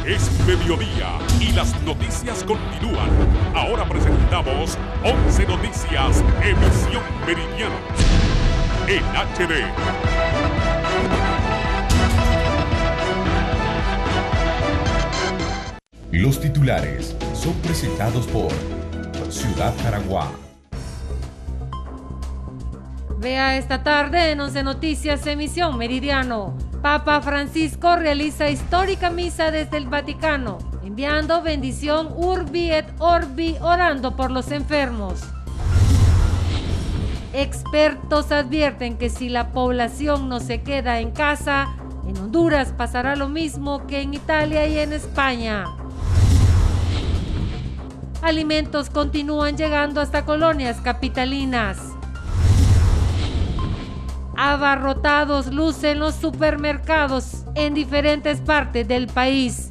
Es mediodía y las noticias continúan. Ahora presentamos 11 Noticias, emisión meridiana, en HD. Los titulares son presentados por Ciudad Jaraguá. Vea esta tarde en 11 Noticias, emisión meridiano. Papa Francisco realiza histórica misa desde el Vaticano, enviando bendición Urbi et Orbi, orando por los enfermos. Expertos advierten que si la población no se queda en casa, en Honduras pasará lo mismo que en Italia y en España. Alimentos continúan llegando hasta colonias capitalinas. Abarrotados lucen los supermercados en diferentes partes del país.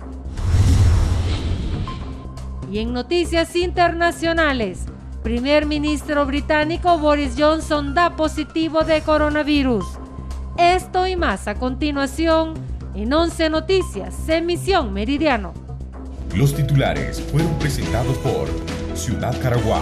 Y en noticias internacionales, primer ministro británico Boris Johnson da positivo de coronavirus. Esto y más a continuación en 11 Noticias, emisión meridiano. Los titulares fueron presentados por Ciudad Jaraguá.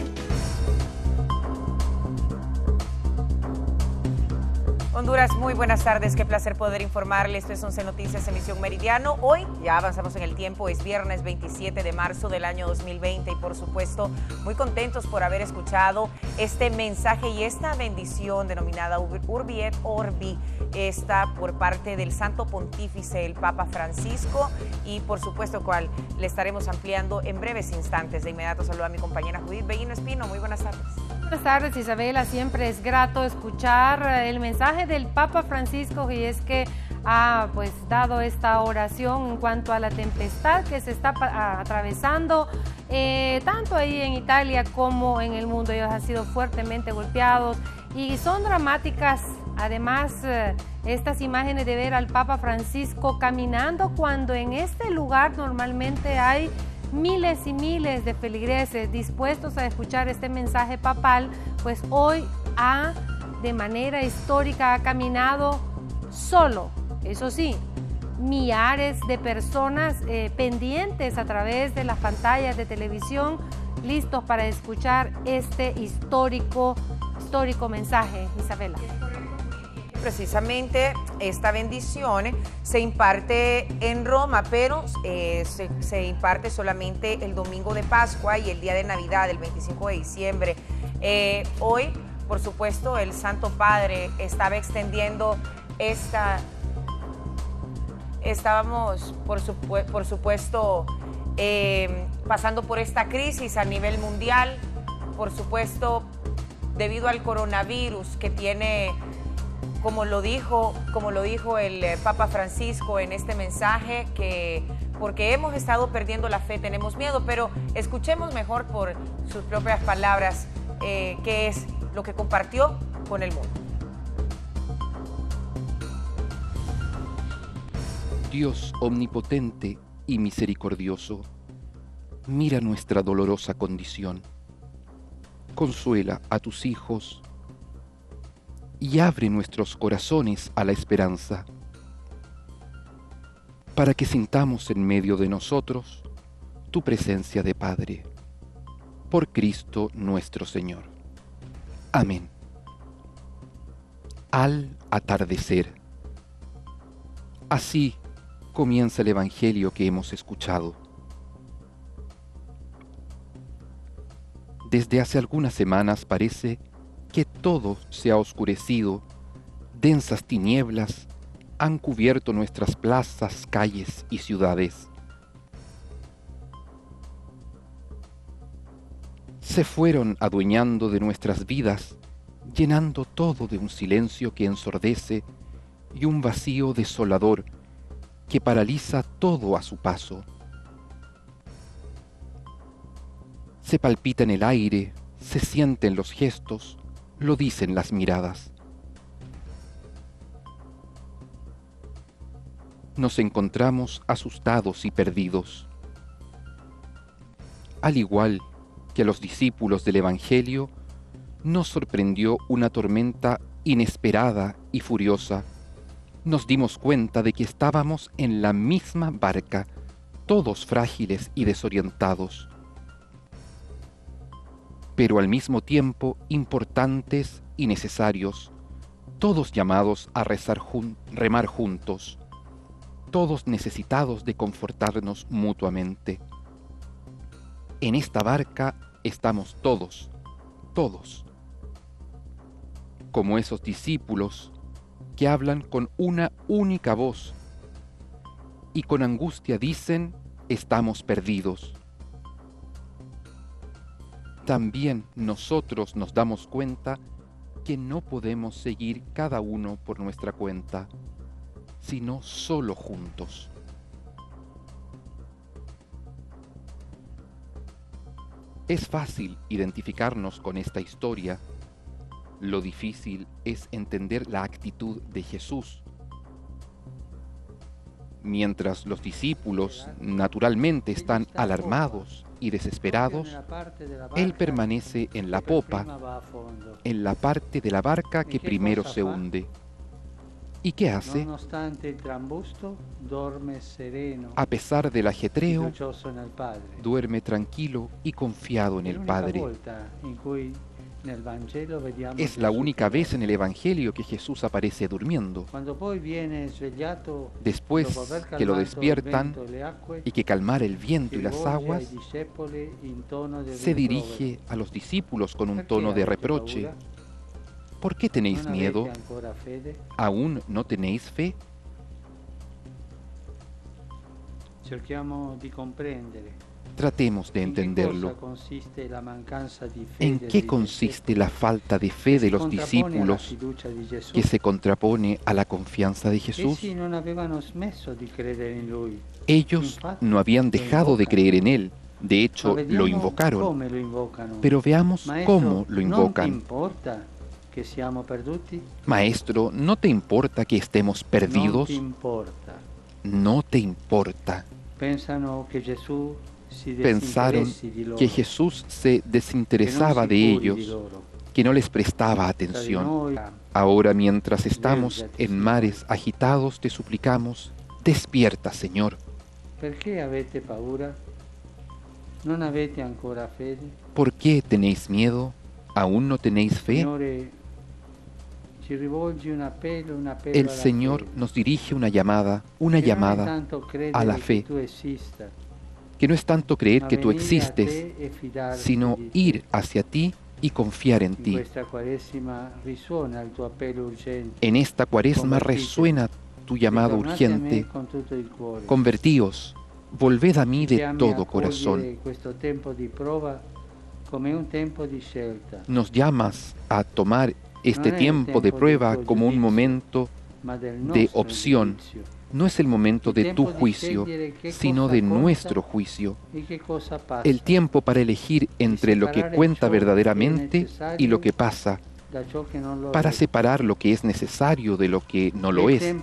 Honduras, muy buenas tardes, qué placer poder informarle. Esto es 11 Noticias, emisión meridiano. Hoy ya avanzamos en el tiempo, es viernes 27 de marzo del año 2020 y por supuesto muy contentos por haber escuchado este mensaje y esta bendición denominada Urbi et Orbi, esta por parte del Santo Pontífice, el Papa Francisco, y por supuesto cual le estaremos ampliando en breves instantes. De inmediato saludo a mi compañera Judith Bellino Espino. Muy buenas tardes. Buenas tardes, Isabela. Siempre es grato escuchar el mensaje del Papa Francisco, y es que ha dado esta oración en cuanto a la tempestad que se está atravesando tanto ahí en Italia como en el mundo. Ellos han sido fuertemente golpeados y son dramáticas. Además, estas imágenes de ver al Papa Francisco caminando cuando en este lugar normalmente hay miles y miles de feligreses dispuestos a escuchar este mensaje papal, pues hoy de manera histórica ha caminado solo. Eso sí, millares de personas pendientes a través de las pantallas de televisión, listos para escuchar este histórico mensaje, Isabela. Precisamente esta bendición se imparte en Roma, pero se imparte solamente el domingo de Pascua y el día de Navidad, el 25 de diciembre. Hoy, por supuesto, el Santo Padre estaba extendiendo estábamos, por supuesto, pasando por esta crisis a nivel mundial, por supuesto, debido al coronavirus que tiene, como lo dijo el Papa Francisco en este mensaje, que porque hemos estado perdiendo la fe tenemos miedo, pero escuchemos mejor por sus propias palabras qué es lo que compartió con el mundo. Dios omnipotente y misericordioso, mira nuestra dolorosa condición, consuela a tus hijos y abre nuestros corazones a la esperanza, para que sintamos en medio de nosotros tu presencia de Padre, por Cristo nuestro Señor. Amén. Al atardecer. Así comienza el Evangelio que hemos escuchado. Desde hace algunas semanas parece que todo se ha oscurecido, densas tinieblas han cubierto nuestras plazas, calles y ciudades. Se fueron adueñando de nuestras vidas, llenando todo de un silencio que ensordece y un vacío desolador que paraliza todo a su paso. Se palpita en el aire, se sienten los gestos, lo dicen las miradas. Nos encontramos asustados y perdidos. Al igual que a los discípulos del Evangelio, nos sorprendió una tormenta inesperada y furiosa. Nos dimos cuenta de que estábamos en la misma barca, todos frágiles y desorientados, pero al mismo tiempo importantes y necesarios, todos llamados a remar juntos, todos necesitados de confortarnos mutuamente. En esta barca estamos todos, como esos discípulos que hablan con una única voz y con angustia dicen, estamos perdidos. También nosotros nos damos cuenta que no podemos seguir cada uno por nuestra cuenta, sino solo juntos. Es fácil identificarnos con esta historia. Lo difícil es entender la actitud de Jesús. Mientras los discípulos naturalmente están alarmados y desesperados, Él permanece en la popa, en la parte de la barca que primero se hunde. ¿Y qué hace? A pesar del ajetreo, duerme tranquilo y confiado en el Padre. Es la única vez en el Evangelio que Jesús aparece durmiendo. Después que lo despiertan y que calmara el viento y las aguas, se dirige a los discípulos con un tono de reproche. ¿Por qué tenéis miedo? ¿Aún no tenéis fe? Tratemos de entenderlo. ¿En qué consiste la falta de fe de los discípulos que se contrapone a la confianza de Jesús? Ellos no habían dejado de creer en Él, de hecho lo invocaron. Pero veamos cómo lo invocan. Maestro, ¿no te importa que estemos perdidos? No te importa. Pensaron que Jesús se desinteresaba de ellos, que no les prestaba atención. Ahora, mientras estamos en mares agitados, te suplicamos, despierta, Señor. ¿Por qué tenéis miedo? ¿Aún no tenéis fe? El Señor nos dirige una llamada a la fe, que no es tanto creer que tú existes, sino ir hacia ti y confiar en ti. En esta Cuaresma resuena tu llamado urgente. Convertíos, volved a mí de todo corazón. Nos llamas a tomar este tiempo de prueba como un momento de opción. No es el momento de tu juicio, sino de nuestro juicio. El tiempo para elegir entre lo que cuenta verdaderamente y lo que pasa, para separar lo que es necesario de lo que no lo es.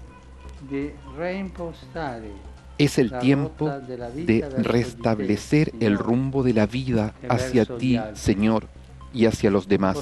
Es el tiempo de restablecer el rumbo de la vida hacia ti, Señor, y hacia los demás.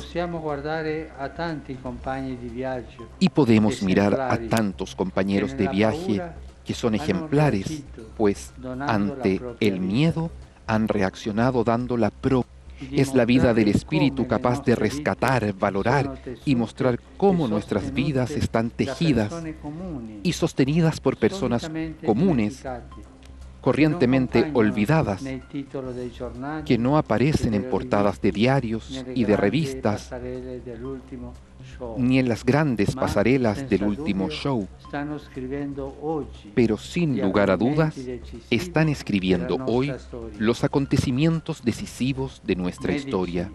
Y podemos mirar a tantos compañeros de viaje que son ejemplares, pues ante el miedo han reaccionado dando la propia. Es la vida del Espíritu capaz de rescatar, valorar y mostrar cómo nuestras vidas están tejidas y sostenidas por personas comunes, corrientemente olvidadas, que no aparecen en portadas de diarios y de revistas, ni en las grandes pasarelas del último show, pero sin lugar a dudas están escribiendo hoy los acontecimientos decisivos de nuestra historia.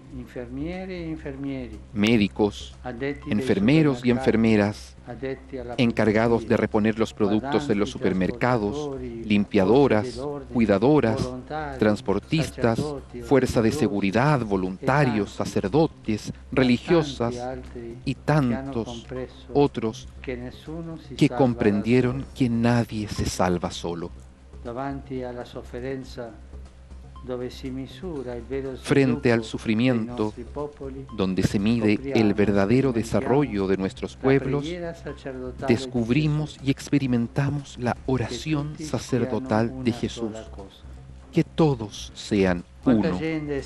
Médicos, enfermeros y enfermeras, encargados de reponer los productos en los supermercados, limpiadoras, cuidadoras, transportistas, fuerza de seguridad, voluntarios, sacerdotes, religiosas y tantos otros que comprendieron que nadie se salva solo. frente al sufrimiento, donde se mide el verdadero desarrollo de nuestros pueblos, descubrimos y experimentamos la oración sacerdotal de Jesús. Que todos sean uno.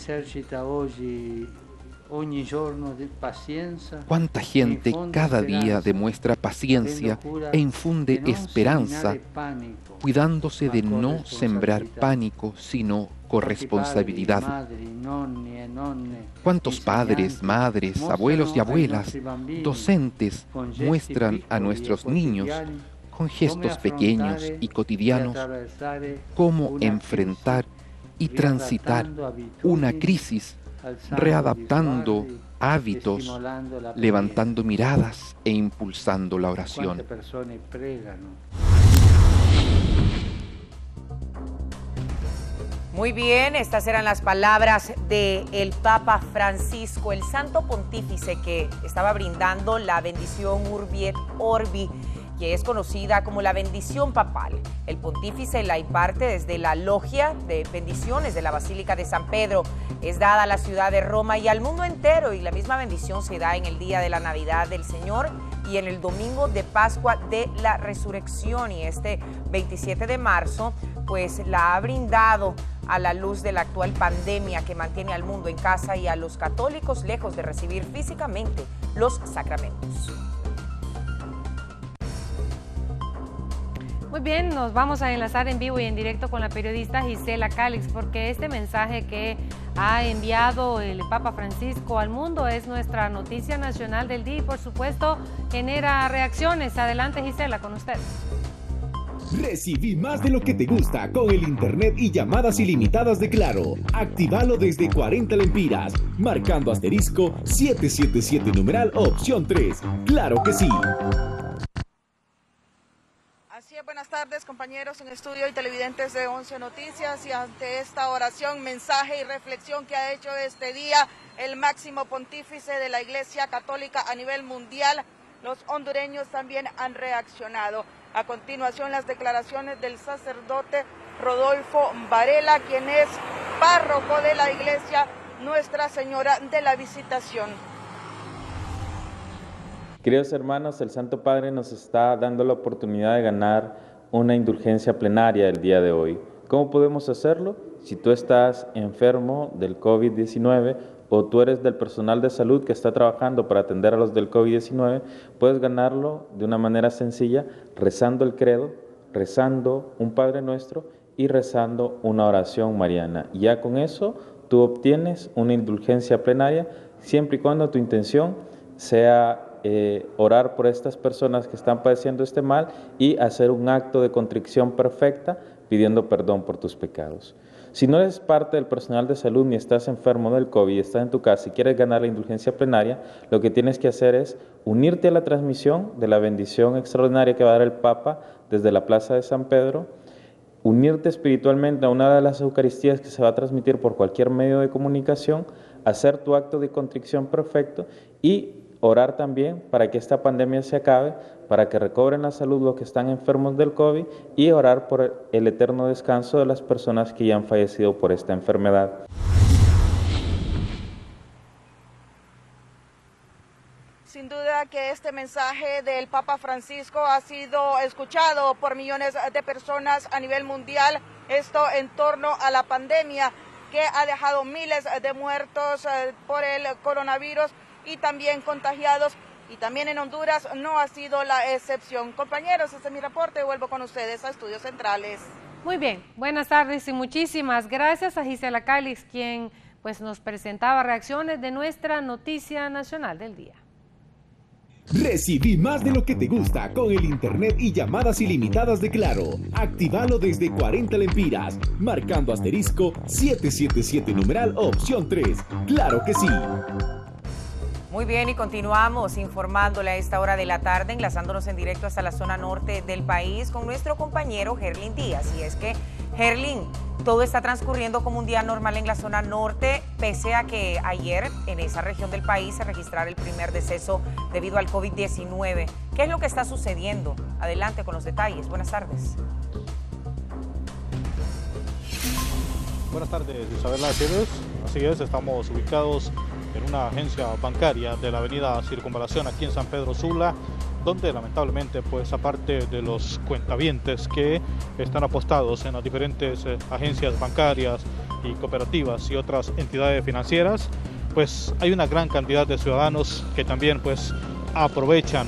Cuánta gente cada día demuestra paciencia e infunde esperanza, cuidándose de no sembrar pánico, sino corresponsabilidad. Cuántos padres, madres, abuelos y abuelas, docentes muestran a nuestros niños con gestos pequeños y cotidianos cómo enfrentar y transitar una crisis, readaptando hábitos, levantando miradas e impulsando la oración. Muy bien, estas eran las palabras del Papa Francisco, el Santo Pontífice que estaba brindando la bendición Urbi et Orbi, que es conocida como la bendición papal. El pontífice la imparte desde la logia de bendiciones de la Basílica de San Pedro. Es dada a la ciudad de Roma y al mundo entero, y la misma bendición se da en el día de la Navidad del Señor y en el domingo de Pascua de la Resurrección. Y este 27 de marzo, pues la ha brindado a la luz de la actual pandemia que mantiene al mundo en casa y a los católicos lejos de recibir físicamente los sacramentos. Muy bien, nos vamos a enlazar en vivo y en directo con la periodista Gisela Calix, porque este mensaje que ha enviado el Papa Francisco al mundo es nuestra noticia nacional del día y por supuesto genera reacciones. Adelante Gisela, con usted. Recibí más de lo que te gusta con el internet y llamadas ilimitadas de Claro. Actívalo desde 40 lempiras, marcando asterisco 777 numeral opción 3. ¡Claro que sí! Así es, buenas tardes compañeros en estudio y televidentes de 11 Noticias, y ante esta oración, mensaje y reflexión que ha hecho este día el máximo pontífice de la Iglesia Católica a nivel mundial, los hondureños también han reaccionado. A continuación, las declaraciones del sacerdote Rodolfo Varela, quien es párroco de la Iglesia Nuestra Señora de la Visitación. Queridos hermanos, el Santo Padre nos está dando la oportunidad de ganar una indulgencia plenaria el día de hoy. ¿Cómo podemos hacerlo? Si tú estás enfermo del COVID-19 o tú eres del personal de salud que está trabajando para atender a los del COVID-19, puedes ganarlo de una manera sencilla, rezando el credo, rezando un Padre Nuestro y rezando una oración mariana. Y ya con eso tú obtienes una indulgencia plenaria, siempre y cuando tu intención sea orar por estas personas que están padeciendo este mal y hacer un acto de contrición perfecta pidiendo perdón por tus pecados. Si no eres parte del personal de salud ni estás enfermo del COVID, estás en tu casa y quieres ganar la indulgencia plenaria, lo que tienes que hacer es unirte a la transmisión de la bendición extraordinaria que va a dar el Papa desde la Plaza de San Pedro, unirte espiritualmente a una de las Eucaristías que se va a transmitir por cualquier medio de comunicación, hacer tu acto de contrición perfecto y orar también para que esta pandemia se acabe, para que recobren la salud los que están enfermos del COVID y orar por el eterno descanso de las personas que ya han fallecido por esta enfermedad. Sin duda que este mensaje del Papa Francisco ha sido escuchado por millones de personas a nivel mundial, esto en torno a la pandemia que ha dejado miles de muertos por el coronavirus y también contagiados, y también en Honduras no ha sido la excepción. Compañeros, este es mi reporte, vuelvo con ustedes a Estudios Centrales. Muy bien, buenas tardes y muchísimas gracias a Gisela Calix, quien pues nos presentaba reacciones de nuestra noticia nacional del día. Recibí más de lo que te gusta con el internet y llamadas ilimitadas de Claro. Actívalo desde 40 lempiras, marcando asterisco 777 numeral opción 3. ¡Claro que sí! Muy bien, y continuamos informándole a esta hora de la tarde, enlazándonos en directo hasta la zona norte del país con nuestro compañero Gerlin Díaz. Y es que, Gerlin, todo está transcurriendo como un día normal en la zona norte, pese a que ayer en esa región del país se registrara el primer deceso debido al COVID-19. ¿Qué es lo que está sucediendo? Adelante con los detalles. Buenas tardes. Buenas tardes, Isabela Chévez. Así es, estamos ubicados en una agencia bancaria de la avenida Circunvalación aquí en San Pedro Sula, donde lamentablemente, pues aparte de los cuentavientes que están apostados en las diferentes agencias bancarias y cooperativas y otras entidades financieras, pues hay una gran cantidad de ciudadanos que también pues aprovechan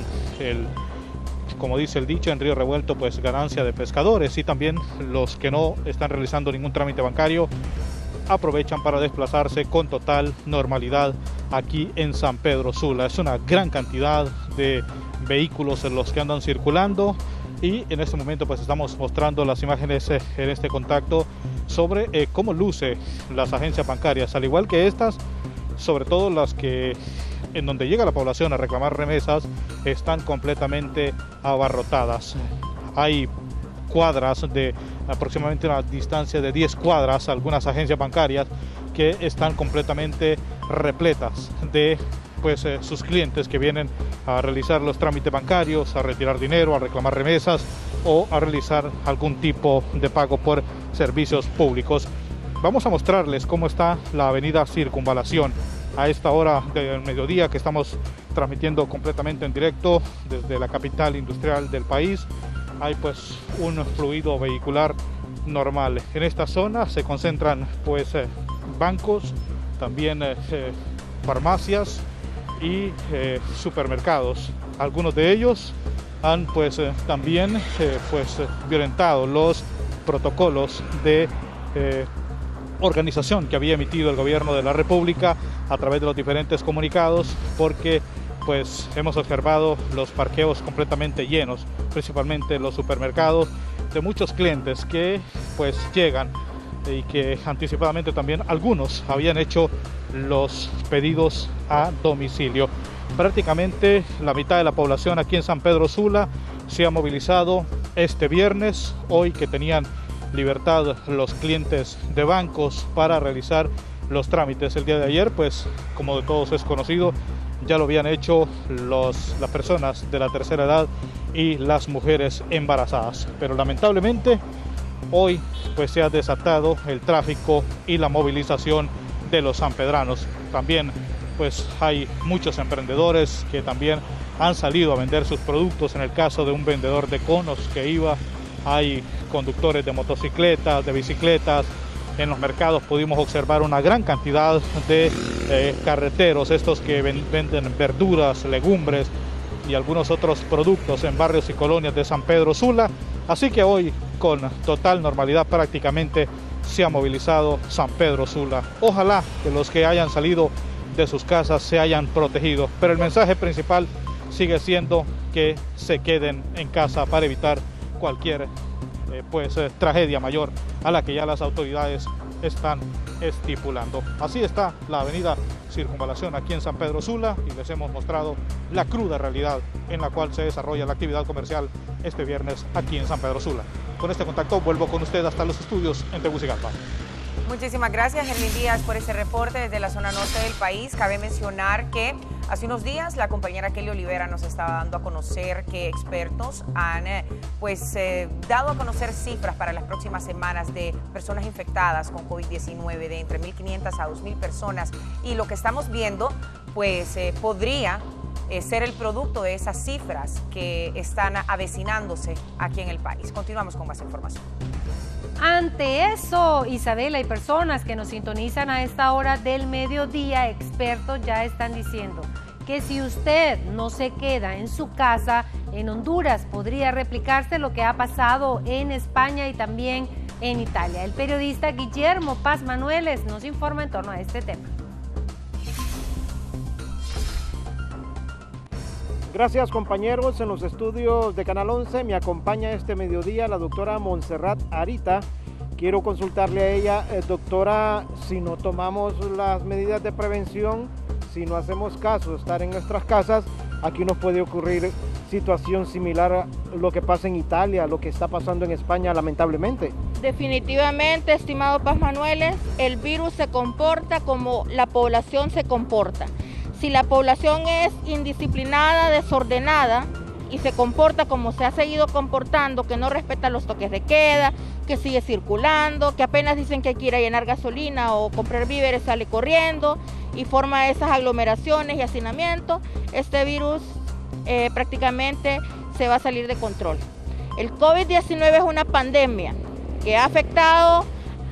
como dice el dicho, en río revuelto, pues ganancia de pescadores, y también los que no están realizando ningún trámite bancario aprovechan para desplazarse con total normalidad aquí en San Pedro Sula. Es una gran cantidad de vehículos en los que andan circulando, y en este momento pues estamos mostrando las imágenes en este contacto sobre cómo luce las agencias bancarias, al igual que estas, sobre todo las que en donde llega la población a reclamar remesas, están completamente abarrotadas. Hay cuadras de aproximadamente una distancia de 10 cuadras, algunas agencias bancarias que están completamente repletas de pues sus clientes que vienen a realizar los trámites bancarios, a retirar dinero, a reclamar remesas o a realizar algún tipo de pago por servicios públicos. Vamos a mostrarles cómo está la avenida Circunvalación a esta hora del mediodía, que estamos transmitiendo completamente en directo desde la capital industrial del país. Hay pues un fluido vehicular normal. En esta zona se concentran pues bancos, también farmacias y supermercados. Algunos de ellos han pues también violentado los protocolos de organización que había emitido el gobierno de la República a través de los diferentes comunicados, porque pues hemos observado los parqueos completamente llenos, principalmente los supermercados, de muchos clientes que pues llegan y que anticipadamente también algunos habían hecho los pedidos a domicilio. Prácticamente la mitad de la población aquí en San Pedro Sula se ha movilizado este viernes, hoy que tenían libertad los clientes de bancos para realizar los trámites. El día de ayer, pues como de todos es conocido, ya lo habían hecho las personas de la tercera edad y las mujeres embarazadas, pero lamentablemente hoy pues se ha desatado el tráfico y la movilización de los sanpedranos. También pues hay muchos emprendedores que también han salido a vender sus productos. En el caso de un vendedor de conos que iba, hay conductores de motocicletas, de bicicletas. En los mercados pudimos observar una gran cantidad de carreteros, estos que venden verduras, legumbres y algunos otros productos en barrios y colonias de San Pedro Sula. Así que hoy, con total normalidad, prácticamente se ha movilizado San Pedro Sula. Ojalá que los que hayan salido de sus casas se hayan protegido, pero el mensaje principal sigue siendo que se queden en casa para evitar cualquier tragedia mayor a la que ya las autoridades están estipulando. Así está la avenida Circunvalación aquí en San Pedro Sula, y les hemos mostrado la cruda realidad en la cual se desarrolla la actividad comercial este viernes aquí en San Pedro Sula. Con este contacto vuelvo con usted hasta los estudios en Tegucigalpa. Muchísimas gracias, Hermín Díaz, por ese reporte desde la zona norte del país. Cabe mencionar que hace unos días la compañera Kelly Olivera nos estaba dando a conocer que expertos han dado a conocer cifras para las próximas semanas de personas infectadas con COVID-19 de entre 1.500 a 2.000 personas, y lo que estamos viendo pues podría ser el producto de esas cifras que están avecinándose aquí en el país. Continuamos con más información. Ante eso, Isabela, y personas que nos sintonizan a esta hora del mediodía, expertos ya están diciendo que si usted no se queda en su casa, en Honduras podría replicarse lo que ha pasado en España y también en Italia. El periodista Guillermo Paz Manueles nos informa en torno a este tema. Gracias, compañeros. En los estudios de Canal 11 me acompaña este mediodía la doctora Montserrat Arita. Quiero consultarle a ella, doctora, si no tomamos las medidas de prevención, si no hacemos caso de estar en nuestras casas, aquí nos puede ocurrir situación similar a lo que pasa en Italia, lo que está pasando en España, lamentablemente. Definitivamente, estimado Paz Manueles, el virus se comporta como la población se comporta. Si la población es indisciplinada, desordenada, y se comporta como se ha seguido comportando, que no respeta los toques de queda, que sigue circulando, que apenas dicen que hay que ir a llenar gasolina o comprar víveres, sale corriendo y forma esas aglomeraciones y hacinamientos, este virus prácticamente se va a salir de control. El COVID-19 es una pandemia que ha afectado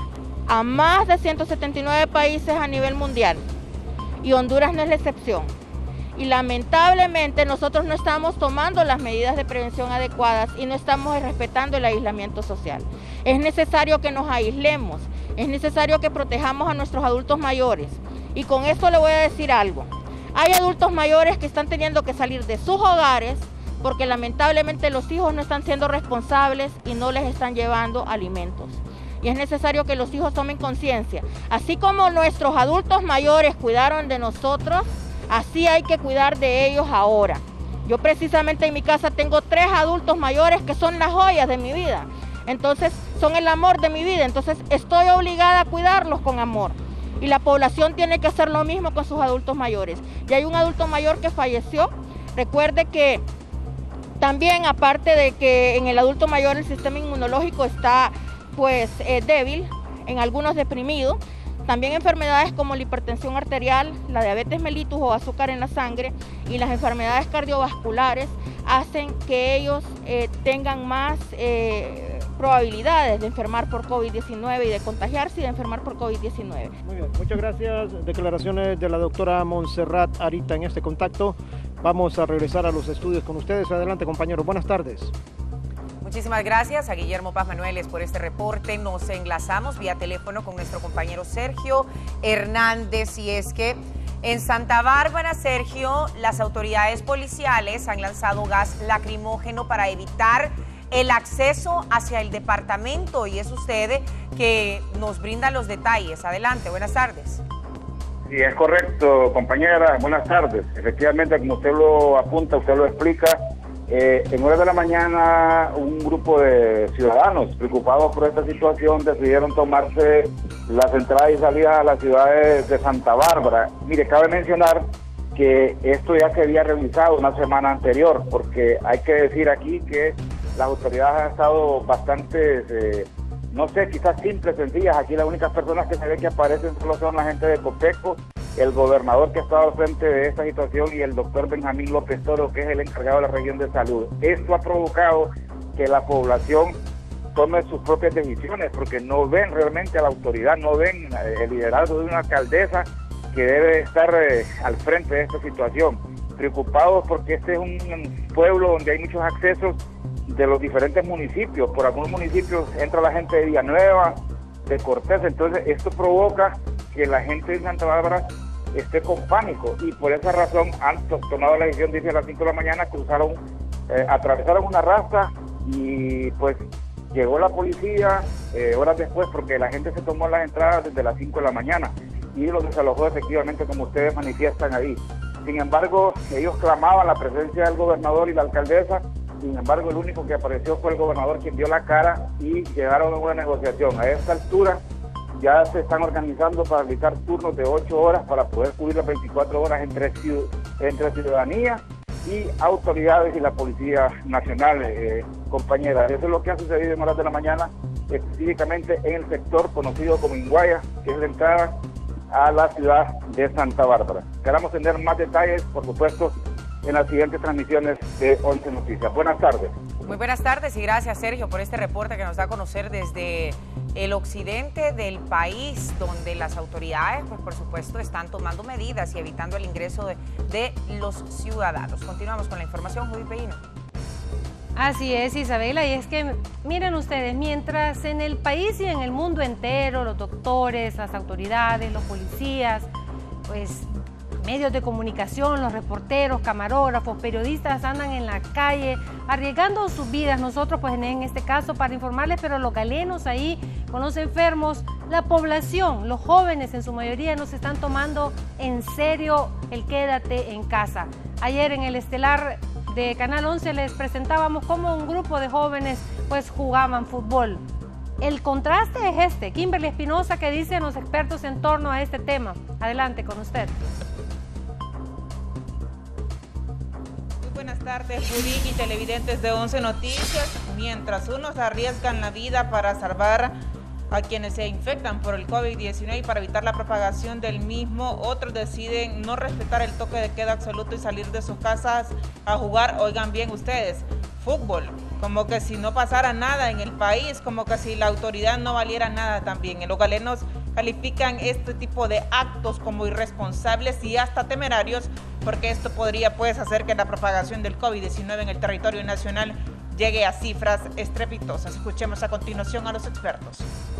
a más de 179 países a nivel mundial y Honduras no es la excepción. Y lamentablemente nosotros no estamos tomando las medidas de prevención adecuadas y no estamos respetando el aislamiento social. Es necesario que nos aislemos, es necesario que protejamos a nuestros adultos mayores. Y con esto le voy a decir algo. Hay adultos mayores que están teniendo que salir de sus hogares porque lamentablemente los hijos no están siendo responsables y no les están llevando alimentos. Y es necesario que los hijos tomen conciencia. Así como nuestros adultos mayores cuidaron de nosotros, así hay que cuidar de ellos ahora. Yo precisamente en mi casa tengo 3 adultos mayores que son las joyas de mi vida. Entonces son el amor de mi vida. Entonces estoy obligada a cuidarlos con amor. Y la población tiene que hacer lo mismo con sus adultos mayores. Y hay un adulto mayor que falleció. Recuerde que también, aparte de que en el adulto mayor el sistema inmunológico está pues débil, en algunos deprimido, también enfermedades como la hipertensión arterial, la diabetes mellitus o azúcar en la sangre y las enfermedades cardiovasculares hacen que ellos tengan más probabilidades de enfermar por COVID-19 y de contagiarse y de enfermar por COVID-19. Muy bien, muchas gracias. Declaraciones de la doctora Montserrat Arita en este contacto. Vamos a regresar a los estudios con ustedes. Adelante, compañeros. Buenas tardes. Muchísimas gracias a Guillermo Paz Manueles por este reporte. Nos enlazamos vía teléfono con nuestro compañero Sergio Hernández. Y es que en Santa Bárbara, Sergio, las autoridades policiales han lanzado gas lacrimógeno para evitar el acceso hacia el departamento. Y es usted que nos brinda los detalles. Adelante, buenas tardes. Sí, es correcto, compañera. Buenas tardes. Efectivamente, como usted lo apunta, usted lo explica, en horas de la mañana un grupo de ciudadanos preocupados por esta situación decidieron tomarse las entradas y salidas a las ciudades de Santa Bárbara. Mire, cabe mencionar que esto ya se había realizado una semana anterior, porque hay que decir aquí que las autoridades han estado bastante, no sé, quizás simples, sencillas. Aquí las únicas personas que se ve que aparecen solo son la gente de Copeco, el gobernador que ha estado al frente de esta situación y el doctor Benjamín López Toro, que es el encargado de la región de salud. Esto ha provocado que la población tome sus propias decisiones, porque no ven realmente a la autoridad, no ven el liderazgo de una alcaldesa que debe estar al frente de esta situación. Preocupados porque este es un pueblo donde hay muchos accesos de los diferentes municipios. Por algunos municipios entra la gente de Villanueva, de Cortés, entonces esto provoca que la gente de Santa Bárbara esté con pánico, y por esa razón han tomado la decisión, dice, a las 5 de la mañana, atravesaron una raza y pues llegó la policía horas después, porque la gente se tomó las entradas desde las 5 de la mañana y los desalojó efectivamente, como ustedes manifiestan ahí. Sin embargo, ellos clamaban la presencia del gobernador y la alcaldesa. Sin embargo, el único que apareció fue el gobernador, quien dio la cara, y llegaron a una negociación. A esta altura ya se están organizando para realizar turnos de 8 horas para poder cubrir las 24 horas entre ciudadanía y autoridades y la Policía Nacional, compañera. Eso es lo que ha sucedido en horas de la mañana, específicamente en el sector conocido como Inguaya, que es la entrada a la ciudad de Santa Bárbara. Esperamos tener más detalles, por supuesto, en las siguientes transmisiones de 11 Noticias. Buenas tardes. Muy buenas tardes y gracias, Sergio, por este reporte que nos da a conocer desde el occidente del país, donde las autoridades, pues por supuesto, están tomando medidas y evitando el ingreso de los ciudadanos. Continuamos con la información, Judith Peino. Así es, Isabela, y es que miren ustedes, mientras en el país y en el mundo entero los doctores, las autoridades, los policías, pues medios de comunicación, los reporteros, camarógrafos, periodistas andan en la calle arriesgando sus vidas, nosotros pues en este caso para informarles, pero los galenos ahí con los enfermos, la población, los jóvenes en su mayoría no se están tomando en serio el quédate en casa. Ayer en el estelar de Canal 11 les presentábamos cómo un grupo de jóvenes pues jugaban fútbol. El contraste es este. Kimberly Espinosa, ¿qué dicen los expertos en torno a este tema? Adelante con usted. Buenas tardes, Judín y televidentes de 11 Noticias. Mientras unos arriesgan la vida para salvar a quienes se infectan por el COVID-19 y para evitar la propagación del mismo, otros deciden no respetar el toque de queda absoluto y salir de sus casas a jugar, oigan bien ustedes, fútbol, como que si no pasara nada en el país, como que si la autoridad no valiera nada también. Los galenos califican este tipo de actos como irresponsables y hasta temerarios, porque esto podría pues hacer que la propagación del COVID-19 en el territorio nacional llegue a cifras estrepitosas. Escuchemos a continuación a los expertos.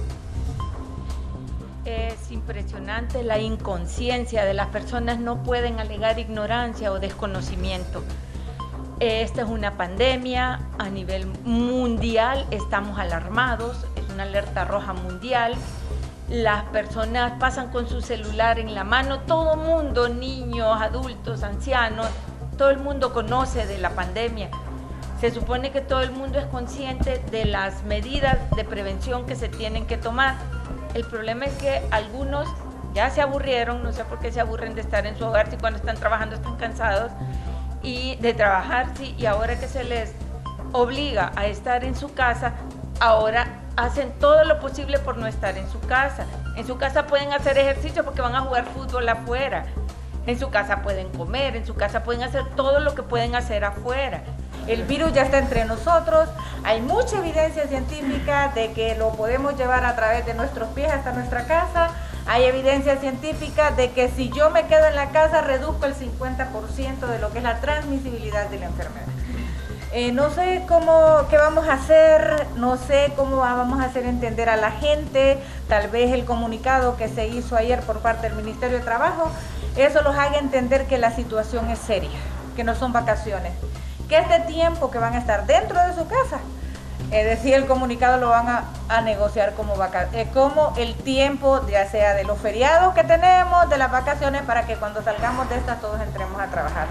Es impresionante la inconsciencia de las personas, no pueden alegar ignorancia o desconocimiento. Esta es una pandemia a nivel mundial, estamos alarmados, es una alerta roja mundial. Las personas pasan con su celular en la mano, todo el mundo, niños, adultos, ancianos, todo el mundo conoce de la pandemia. Se supone que todo el mundo es consciente de las medidas de prevención que se tienen que tomar. El problema es que algunos ya se aburrieron, no sé por qué se aburren de estar en su hogar si cuando están trabajando están cansados y de trabajar, sí, y ahora que se les obliga a estar en su casa, ahora hacen todo lo posible por no estar en su casa. En su casa pueden hacer ejercicio porque van a jugar fútbol afuera. En su casa pueden comer, en su casa pueden hacer todo lo que pueden hacer afuera. El virus ya está entre nosotros, hay mucha evidencia científica de que lo podemos llevar a través de nuestros pies hasta nuestra casa. Hay evidencia científica de que si yo me quedo en la casa reduzco el 50% de lo que es la transmisibilidad de la enfermedad. No sé qué vamos a hacer, no sé cómo vamos a hacer entender a la gente, tal vez el comunicado que se hizo ayer por parte del Ministerio de Trabajo, eso los haga entender que la situación es seria, que no son vacaciones, que este tiempo que van a estar dentro de su casa, es decir, el comunicado lo van a negociar como el tiempo, ya sea de los feriados que tenemos, de las vacaciones, para que cuando salgamos de estas todos entremos a trabajar.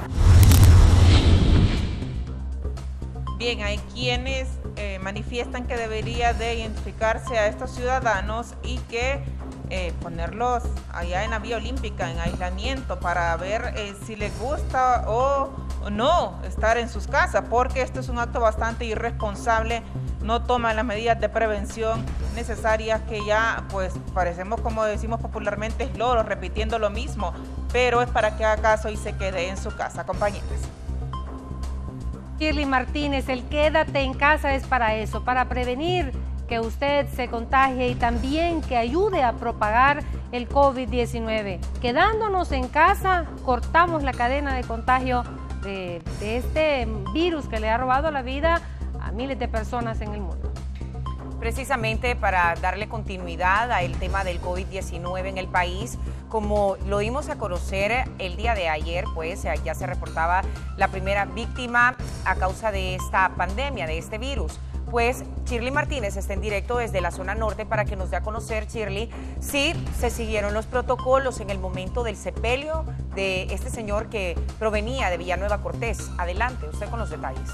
Bien, hay quienes manifiestan que debería de identificarse a estos ciudadanos y que ponerlos allá en la vía olímpica, en aislamiento, para ver si les gusta o no estar en sus casas, porque esto es un acto bastante irresponsable, no toman las medidas de prevención necesarias, que ya pues parecemos, como decimos popularmente, loros repitiendo lo mismo, pero es para que haga caso y se quede en su casa, compañeras. Shirley Martínez, el quédate en casa es para eso, para prevenir que usted se contagie y también que ayude a propagar el COVID-19. Quedándonos en casa, cortamos la cadena de contagio de este virus que le ha robado la vida a miles de personas en el mundo. Precisamente para darle continuidad al tema del COVID-19 en el país, como lo dimos a conocer el día de ayer, pues ya se reportaba la primera víctima a causa de esta pandemia, de este virus. Pues Shirley Martínez está en directo desde la zona norte para que nos dé a conocer, Shirley, si se siguieron los protocolos en el momento del sepelio de este señor que provenía de Villanueva Cortés. Adelante, usted con los detalles.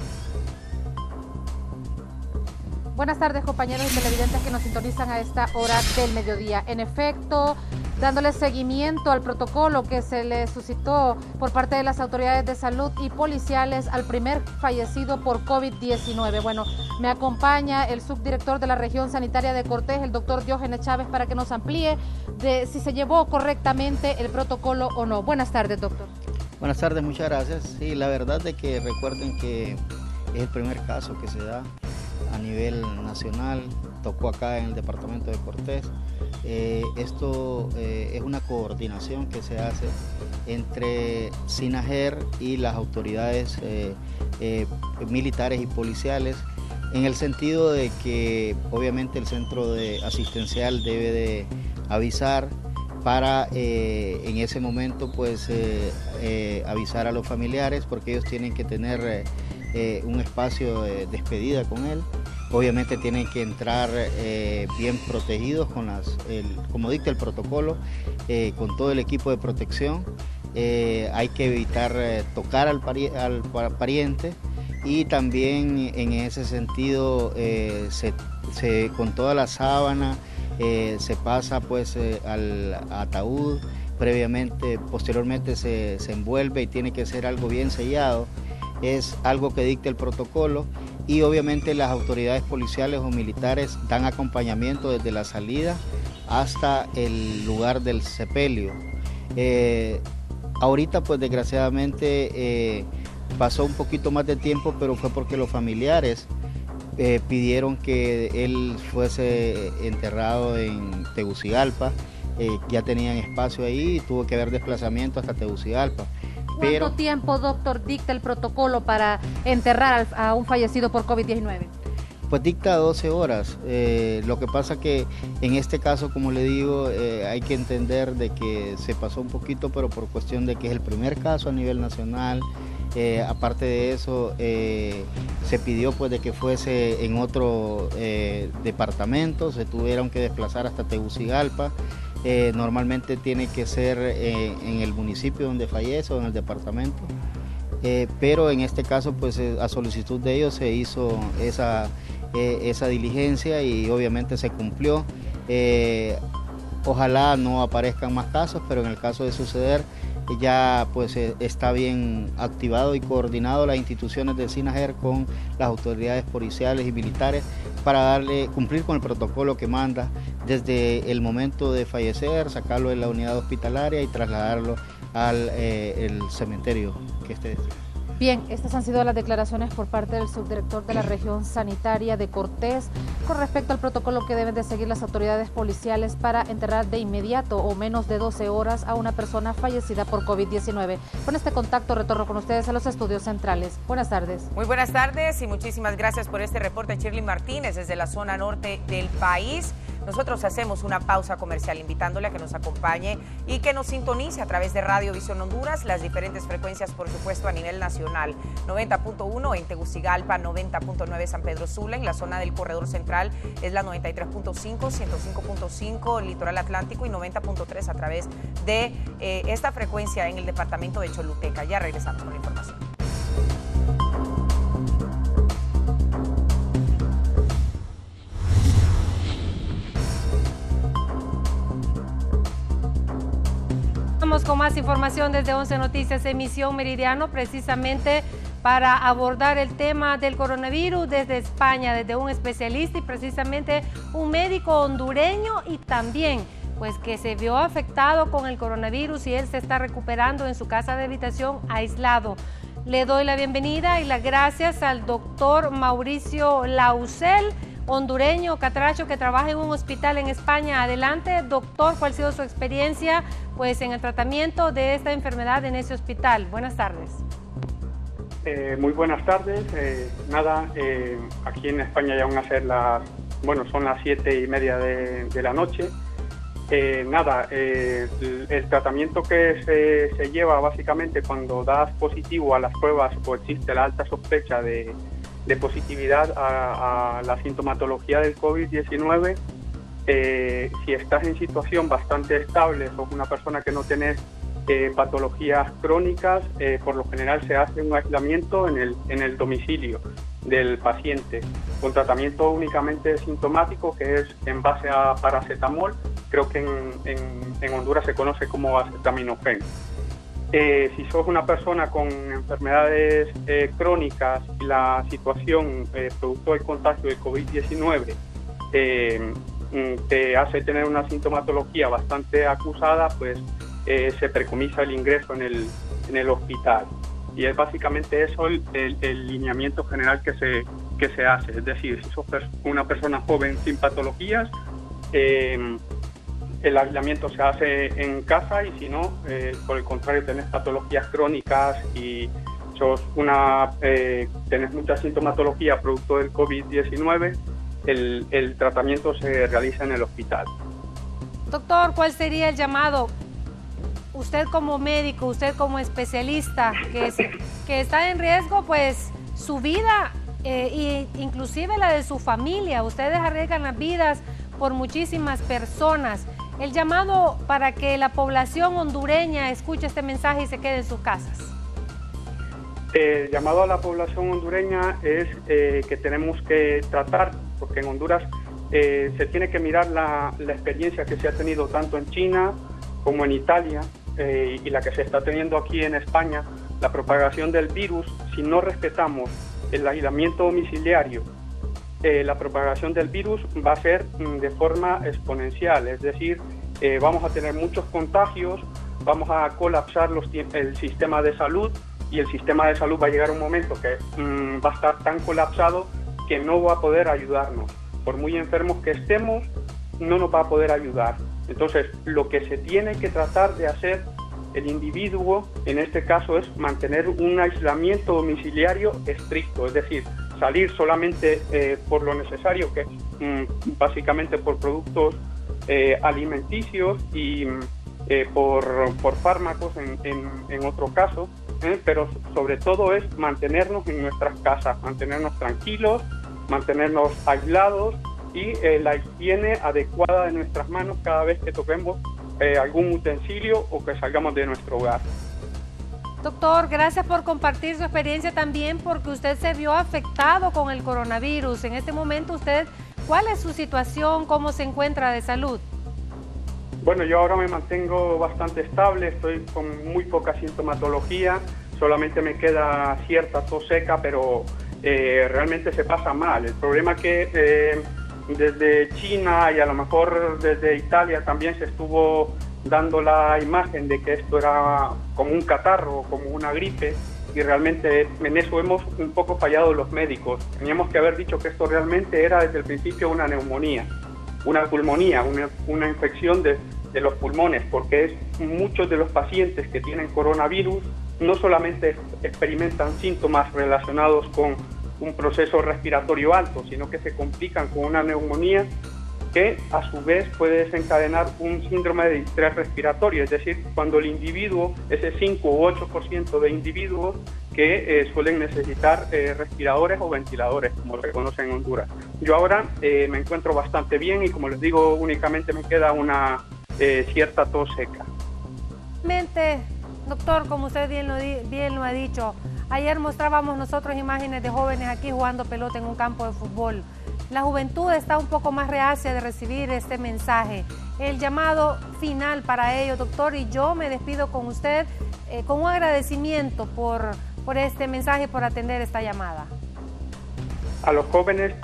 Buenas tardes, compañeros y televidentes que nos sintonizan a esta hora del mediodía. En efecto, dándole seguimiento al protocolo que se le suscitó por parte de las autoridades de salud y policiales al primer fallecido por COVID-19. Bueno, me acompaña el subdirector de la región sanitaria de Cortés, el doctor Diógenes Chávez, para que nos amplíe de si se llevó correctamente el protocolo o no. Buenas tardes, doctor. Buenas tardes, muchas gracias. Sí, la verdad de que recuerden que es el primer caso que se da a nivel nacional, tocó acá en el departamento de Cortés. Esto es una coordinación que se hace entre SINAGER y las autoridades militares y policiales, en el sentido de que obviamente el centro asistencial debe de avisar para en ese momento pues avisar a los familiares, porque ellos tienen que tener un espacio de despedida con él. Obviamente tienen que entrar bien protegidos como dicta el protocolo, con todo el equipo de protección. Hay que evitar tocar al pariente, y también en ese sentido con toda la sábana se pasa pues al ataúd. Posteriormente se envuelve y tiene que ser algo bien sellado, es algo que dicta el protocolo y obviamente las autoridades policiales o militares dan acompañamiento desde la salida hasta el lugar del sepelio. Ahorita pues desgraciadamente pasó un poquito más de tiempo, pero fue porque los familiares pidieron que él fuese enterrado en Tegucigalpa. Ya tenían espacio ahí y tuvo que haber desplazamiento hasta Tegucigalpa. ¿Cuánto tiempo, doctor, dicta el protocolo para enterrar a un fallecido por COVID-19? Pues dicta 12 horas. Lo que pasa que en este caso, como le digo, hay que entender de que se pasó un poquito, pero por cuestión de que es el primer caso a nivel nacional. Aparte de eso, se pidió pues de que fuese en otro departamento, se tuvieron que desplazar hasta Tegucigalpa. Normalmente tiene que ser en el municipio donde fallece o en el departamento, pero en este caso pues a solicitud de ellos se hizo esa diligencia y obviamente se cumplió. Ojalá no aparezcan más casos, pero en el caso de suceder ya pues está bien activado y coordinado las instituciones del SINAJER con las autoridades policiales y militares para cumplir con el protocolo que manda desde el momento de fallecer, sacarlo de la unidad hospitalaria y trasladarlo al el cementerio que esté. Bien, estas han sido las declaraciones por parte del subdirector de la región sanitaria de Cortés con respecto al protocolo que deben de seguir las autoridades policiales para enterrar de inmediato o menos de 12 horas a una persona fallecida por COVID-19. Con este contacto retorno con ustedes a los estudios centrales. Buenas tardes. Muy buenas tardes y muchísimas gracias por este reporte, Shirley Martínez, desde la zona norte del país. Nosotros hacemos una pausa comercial invitándole a que nos acompañe y que nos sintonice a través de Radio Visión Honduras, las diferentes frecuencias, por supuesto, a nivel nacional. 90.1 en Tegucigalpa, 90.9 San Pedro Sula, en la zona del Corredor Central es la 93.5, 105.5 Litoral Atlántico y 90.3 a través de esta frecuencia en el departamento de Choluteca. Ya regresamos con la información. Vamos con más información desde 11 Noticias, emisión Meridiano, precisamente para abordar el tema del coronavirus desde España, desde un especialista y precisamente un médico hondureño y también pues que se vio afectado con el coronavirus y él se está recuperando en su casa de habitación aislado. Le doy la bienvenida y las gracias al doctor Mauricio Lausel, hondureño, catracho, que trabaja en un hospital en España. Adelante, doctor, ¿cuál ha sido su experiencia pues en el tratamiento de esta enfermedad en ese hospital? Buenas tardes. Muy buenas tardes. Aquí en España ya van a ser son las 7:30 de la noche. El tratamiento que se lleva básicamente cuando das positivo a las pruebas o existe la alta sospecha de positividad a la sintomatología del COVID-19, si estás en situación bastante estable, sos una persona que no tenés patologías crónicas, por lo general se hace un aislamiento en el domicilio del paciente, con tratamiento únicamente sintomático que es en base a paracetamol, creo que en Honduras se conoce como acetaminofén. Si sos una persona con enfermedades crónicas y la situación producto del contagio del COVID-19 te hace tener una sintomatología bastante acusada, pues se preconiza el ingreso en el hospital. Y es básicamente eso el lineamiento general que se hace. Es decir, si sos una persona joven sin patologías, el aislamiento se hace en casa, y si no, por el contrario, tenés patologías crónicas y tenés mucha sintomatología producto del COVID-19, el tratamiento se realiza en el hospital. Doctor, ¿cuál sería el llamado? Usted como médico, usted como especialista, que está en riesgo pues su vida e inclusive la de su familia. Ustedes arriesgan las vidas por muchísimas personas. El llamado para que la población hondureña escuche este mensaje y se quede en sus casas. El llamado a la población hondureña es que tenemos que tratar, porque en Honduras se tiene que mirar la experiencia que se ha tenido tanto en China como en Italia y la que se está teniendo aquí en España. La propagación del virus si no respetamos el aislamiento domiciliario, la propagación del virus va a ser de forma exponencial, es decir, vamos a tener muchos contagios, vamos a colapsar el sistema de salud, y el sistema de salud va a llegar a un momento que va a estar tan colapsado que no va a poder ayudarnos. Por muy enfermos que estemos, no nos va a poder ayudar. Entonces, lo que se tiene que tratar de hacer el individuo, en este caso, es mantener un aislamiento domiciliario estricto, es decir, salir solamente por lo necesario, que es básicamente por productos alimenticios y por fármacos en otro caso, pero sobre todo es mantenernos en nuestras casas, mantenernos tranquilos, mantenernos aislados y la higiene adecuada de nuestras manos cada vez que toquemos algún utensilio o que salgamos de nuestro hogar. Doctor, gracias por compartir su experiencia también, porque usted se vio afectado con el coronavirus. En este momento, usted, ¿cuál es su situación? ¿Cómo se encuentra de salud? Bueno, yo ahora me mantengo bastante estable, estoy con muy poca sintomatología, solamente me queda cierta tos seca, pero realmente se pasa mal. El problema es que desde China y a lo mejor desde Italia también se estuvo dando la imagen de que esto era como un catarro, como una gripe, y realmente en eso hemos un poco fallado los médicos. Teníamos que haber dicho que esto realmente era desde el principio una neumonía, una pulmonía, una infección de los pulmones, porque muchos de los pacientes que tienen coronavirus no solamente experimentan síntomas relacionados con un proceso respiratorio alto, sino que se complican con una neumonía que a su vez puede desencadenar un síndrome de distrés respiratorio, es decir, cuando el individuo, ese 5 u 8% de individuos que suelen necesitar respiradores o ventiladores, como se conoce en Honduras. Yo ahora me encuentro bastante bien y, como les digo, únicamente me queda una cierta tos seca. Doctor, como usted bien lo ha dicho, ayer mostrábamos nosotros imágenes de jóvenes aquí jugando pelota en un campo de fútbol. La juventud está un poco más reacia de recibir este mensaje. El llamado final para ellos, doctor, y yo me despido con usted con un agradecimiento por este mensaje y por atender esta llamada. A los jóvenes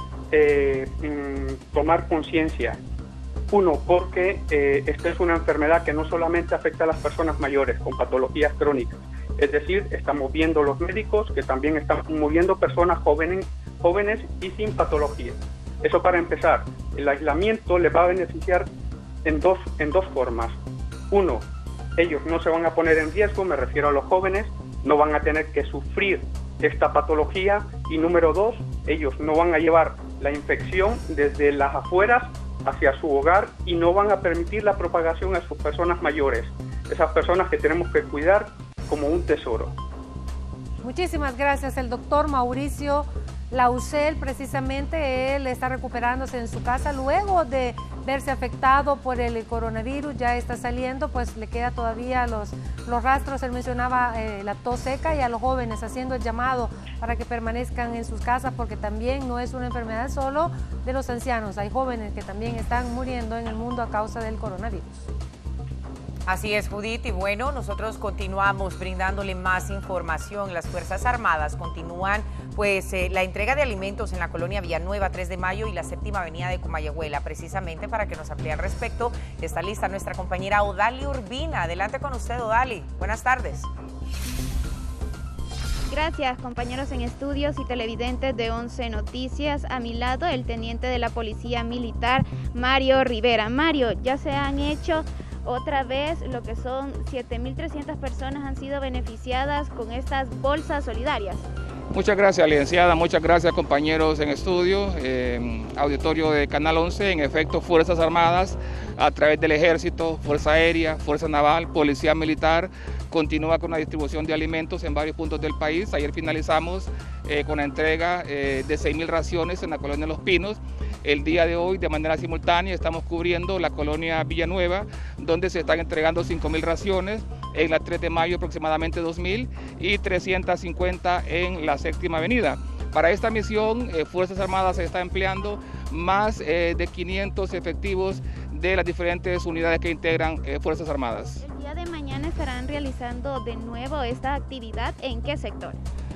tomar conciencia. Uno, porque esta es una enfermedad que no solamente afecta a las personas mayores con patologías crónicas. Es decir, estamos viendo los médicos que también están moviendo personas jóvenes y sin patología. Eso para empezar. El aislamiento les va a beneficiar en dos formas. Uno, ellos no se van a poner en riesgo, me refiero a los jóvenes, no van a tener que sufrir esta patología. Y número dos, ellos no van a llevar la infección desde las afueras hacia su hogar y no van a permitir la propagación a sus personas mayores, esas personas que tenemos que cuidar como un tesoro. Muchísimas gracias. El doctor Mauricio Lausel, precisamente, él está recuperándose en su casa luego de verse afectado por el coronavirus, ya está saliendo, pues le queda todavía los rastros. Él mencionaba la tos seca, y a los jóvenes haciendo el llamado para que permanezcan en sus casas, porque también no es una enfermedad solo de los ancianos, hay jóvenes que también están muriendo en el mundo a causa del coronavirus. Así es, Judith, y bueno, nosotros continuamos brindándole más información. Las Fuerzas Armadas continúan la entrega de alimentos en la colonia Villanueva, 3 de Mayo y la 7ª Avenida de Comayagüela. Precisamente para que nos amplíe al respecto, está lista nuestra compañera Odali Urbina. Adelante con usted, Odali. Buenas tardes. Gracias, compañeros en estudios y televidentes de 11 Noticias. A mi lado, el teniente de la Policía Militar, Mario Rivera. Mario, ya se han hecho otra vez lo que son 7.300 personas han sido beneficiadas con estas bolsas solidarias. Muchas gracias, licenciada. Muchas gracias, compañeros en estudio, auditorio de Canal 11. En efecto, Fuerzas Armadas, a través del Ejército, Fuerza Aérea, Fuerza Naval, Policía Militar, continúa con la distribución de alimentos en varios puntos del país. Ayer finalizamos con la entrega de 6.000 raciones en la colonia Los Pinos. El día de hoy, de manera simultánea, estamos cubriendo la colonia Villanueva, donde se están entregando 5.000 raciones, en la 3 de Mayo aproximadamente 2.000 y 350 en la 7ª Avenida. Para esta misión, Fuerzas Armadas se está empleando más de 500 efectivos de las diferentes unidades que integran Fuerzas Armadas. El día de mañana estarán realizando de nuevo esta actividad. ¿En qué sector?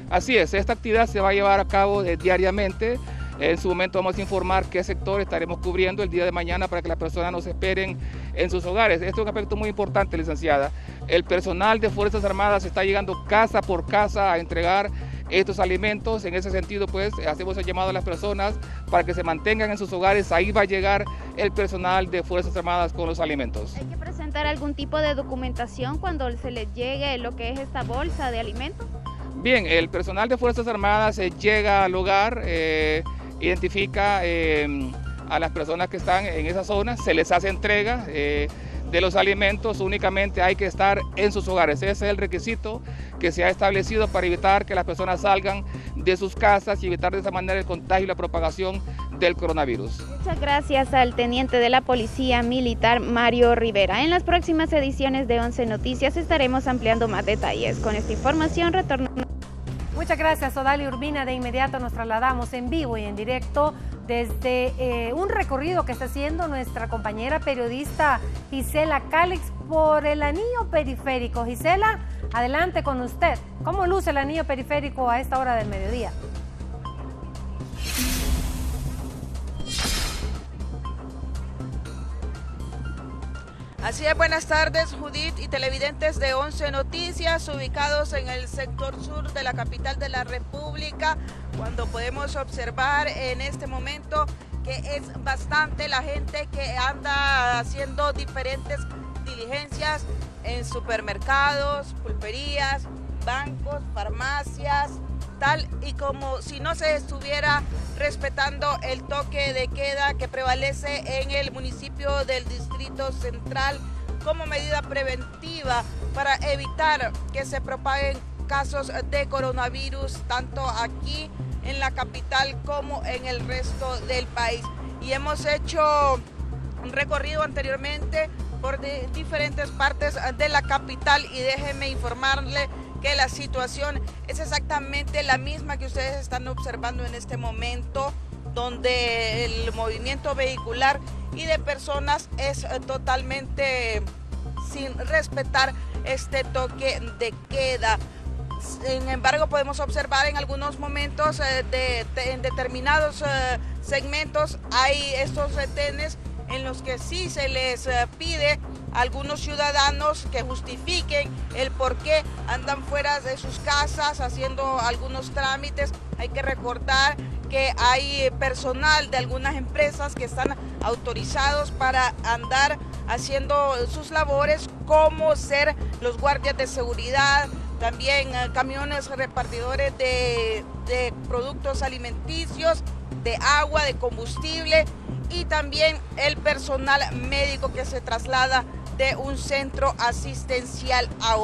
Así es, esta actividad se va a llevar a cabo diariamente. En su momento vamos a informar qué sector estaremos cubriendo el día de mañana para que las personas nos esperen en sus hogares. Este es un aspecto muy importante, licenciada. El personal de Fuerzas Armadas está llegando casa por casa a entregar estos alimentos. En ese sentido, pues, hacemos el llamado a las personas para que se mantengan en sus hogares. Ahí va a llegar el personal de Fuerzas Armadas con los alimentos. ¿Hay que presentar algún tipo de documentación cuando se les llegue lo que es esta bolsa de alimentos? Bien, el personal de Fuerzas Armadas llega al hogar, identifica a las personas que están en esa zona, se les hace entrega de los alimentos. Únicamente hay que estar en sus hogares. Ese es el requisito que se ha establecido para evitar que las personas salgan de sus casas y evitar de esa manera el contagio y la propagación del coronavirus. Muchas gracias al teniente de la Policía Militar, Mario Rivera. En las próximas ediciones de 11 Noticias estaremos ampliando más detalles. Con esta información retorno. Muchas gracias, Odalia Urbina. De inmediato nos trasladamos en vivo y en directo desde un recorrido que está haciendo nuestra compañera periodista Gisela Calix por el anillo periférico. Gisela, adelante con usted. ¿Cómo luce el anillo periférico a esta hora del mediodía? Así es, buenas tardes, Judith y televidentes de 11 Noticias, ubicados en el sector sur de la capital de la República, cuando podemos observar en este momento que es bastante la gente que anda haciendo diferentes diligencias en supermercados, pulperías, bancos, farmacias, tal y como si no se estuviera respetando el toque de queda que prevalece en el municipio del Distrito Central como medida preventiva para evitar que se propaguen casos de coronavirus tanto aquí en la capital como en el resto del país. Y hemos hecho un recorrido anteriormente por diferentes partes de la capital y déjenme informarle que la situación es exactamente la misma que ustedes están observando en este momento, donde el movimiento vehicular y de personas es totalmente sin respetar este toque de queda. Sin embargo, podemos observar en algunos momentos en determinados segmentos hay estos retenes en los que sí se les pide a algunos ciudadanos que justifiquen el por qué andan fuera de sus casas haciendo algunos trámites. Hay que recordar que hay personal de algunas empresas que están autorizados para andar haciendo sus labores, como ser los guardias de seguridad, también camiones repartidores de productos alimenticios, de agua, de combustible, y también el personal médico que se traslada de un centro asistencial a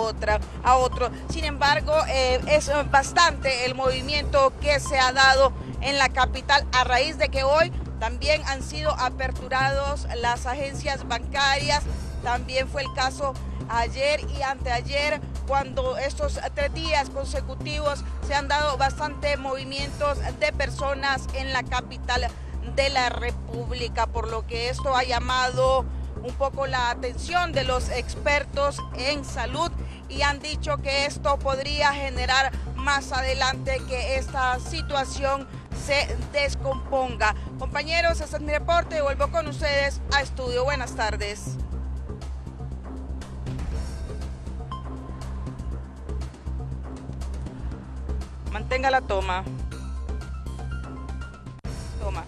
otro. Sin embargo, es bastante el movimiento que se ha dado en la capital a raíz de que hoy también han sido aperturados las agencias bancarias. También fue el caso ayer y anteayer, cuando estos 3 días consecutivos se han dado bastante movimientos de personas en la capital de la República, por lo que esto ha llamado un poco la atención de los expertos en salud y han dicho que esto podría generar más adelante que esta situación se descomponga. Compañeros, este es mi reporte y vuelvo con ustedes a estudio. Buenas tardes. Mantenga la toma. Toma.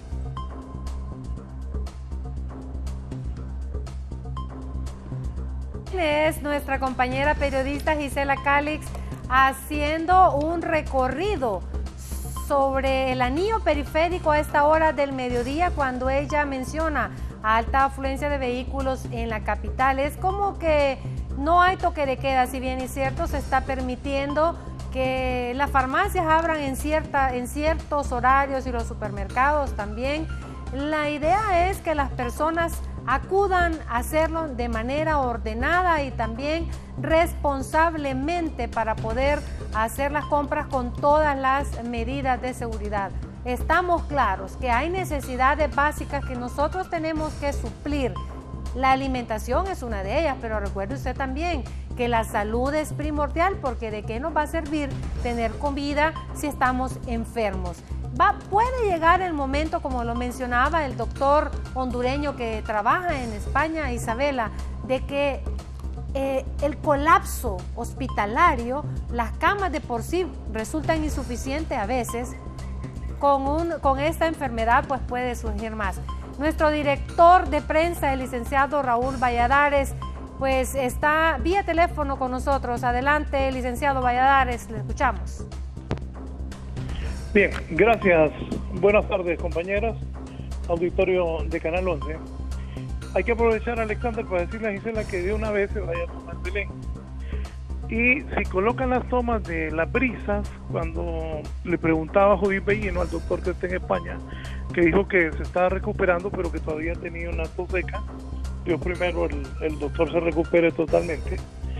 Es nuestra compañera periodista Gisela Calix haciendo un recorrido sobre el anillo periférico a esta hora del mediodía, cuando ella menciona alta afluencia de vehículos en la capital. Es como que no hay toque de queda, si bien es cierto, se está permitiendo que las farmacias abran en ciertos horarios y los supermercados también. La idea es que las personas acudan a hacerlo de manera ordenada y también responsablemente para poder hacer las compras con todas las medidas de seguridad. Estamos claros que hay necesidades básicas que nosotros tenemos que suplir. La alimentación es una de ellas, pero recuerde usted también que la salud es primordial, porque de qué nos va a servir tener comida si estamos enfermos. Puede llegar el momento, como lo mencionaba el doctor hondureño que trabaja en España, Isabela, de que el colapso hospitalario, las camas de por sí resultan insuficientes a veces, con esta enfermedad pues puede surgir más. Nuestro director de prensa, el licenciado Raúl Valladares, pues está vía teléfono con nosotros. Adelante, licenciado Valladares, le escuchamos. Bien, gracias. Buenas tardes, compañeras, auditorio de Canal 11. Hay que aprovechar, Alexander, para decirle a Gisela que de una vez se vaya a tomar Belén. Y si colocan las tomas de las brisas, cuando le preguntaba a Judith Bellino, al doctor que está en España, que dijo que se estaba recuperando, pero que todavía tenía una tos seca, Dios primero el doctor se recupere totalmente.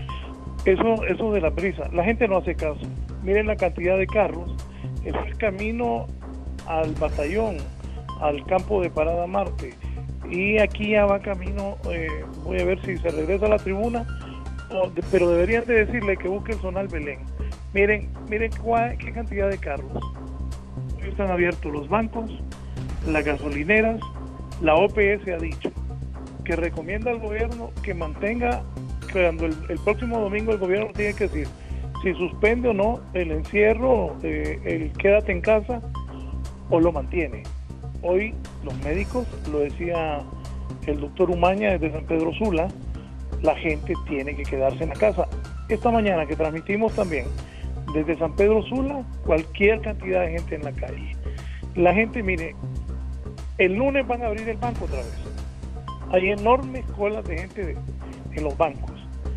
Eso de la brisa, la gente no hace caso. Miren la cantidad de carros, es el camino al batallón, al campo de Parada Marte, y aquí ya va camino, voy a ver si se regresa a la tribuna, pero deberían de decirle que busque el Zonal Belén. Miren qué cantidad de carros. Hoy están abiertos los bancos, las gasolineras, la OPS ha dicho que recomienda al gobierno que mantenga, cuando el próximo domingo el gobierno tiene que decir si suspende o no el encierro, el quédate en casa, o lo mantiene. Hoy los médicos, lo decía el doctor Umaña desde San Pedro Sula, la gente tiene que quedarse en la casa. Esta mañana que transmitimos también desde San Pedro Sula, cualquier cantidad de gente en la calle. La gente, mire, el lunes van a abrir el banco otra vez. Hay enormes colas de gente en los bancos,